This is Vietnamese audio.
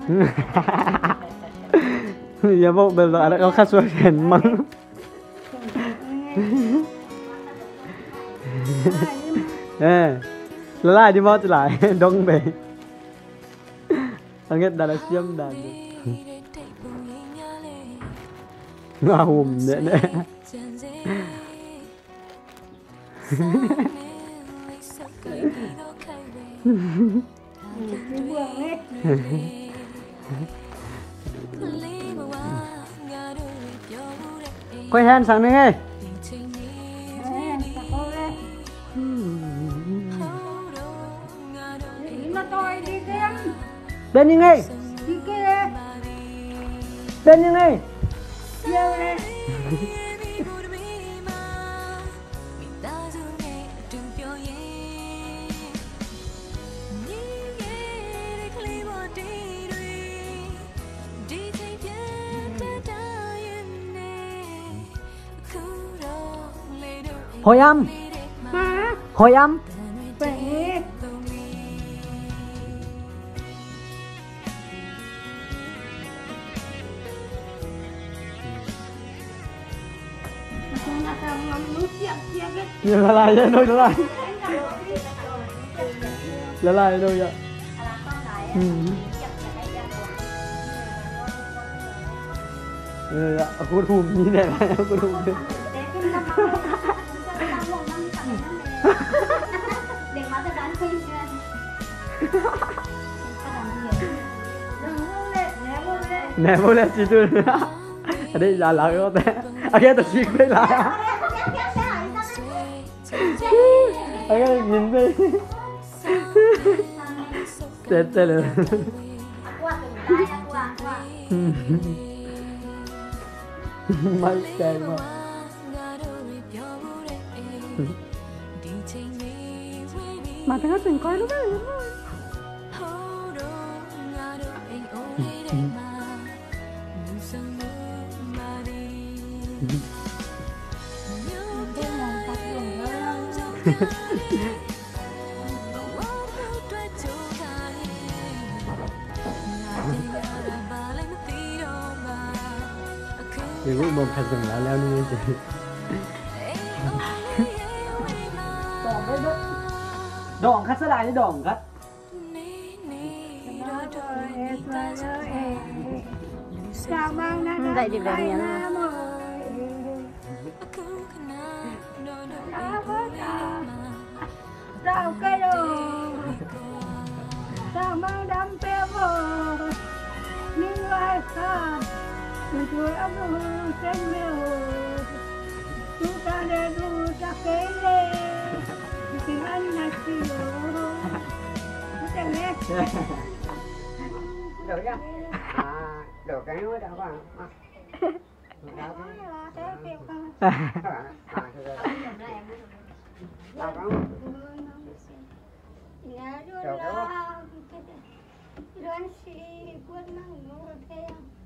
อย่าบอกแบบนั้นเขาคาดส่วนเห็นมั้งละลายที่มอจะหลายดงไปอันนี้ดาราเชื่อมดันงาหุ่มเนี่ยquay hen sang đây bên như ngay bên như ngay hồi âm hồi âm la lายthôi la lายthôi vậy aku thum như này là aku thum nè bố lên chị tôi ở đây là lại có té ở kia tôi xin với lại ở đây nhìn đi chết chết rồi mấy cây mà thấy hết tình coi lúc đấy thì cũng một thật dừng lại leo đi chị đòn khát sẽ lại đòn khát dậy đi về miếng rau cây đồ rau mang đám beo vờ nhưng lại xa mình cười ấm trên mèo chúng ta để đủ ta kế lê tình anh là chiều chẳng nghe được chưa được cái nữa đâu vào Hãy subscribe cho kênh Ghiền Mì Gõ để không bỏ lỡ những video hấp dẫn.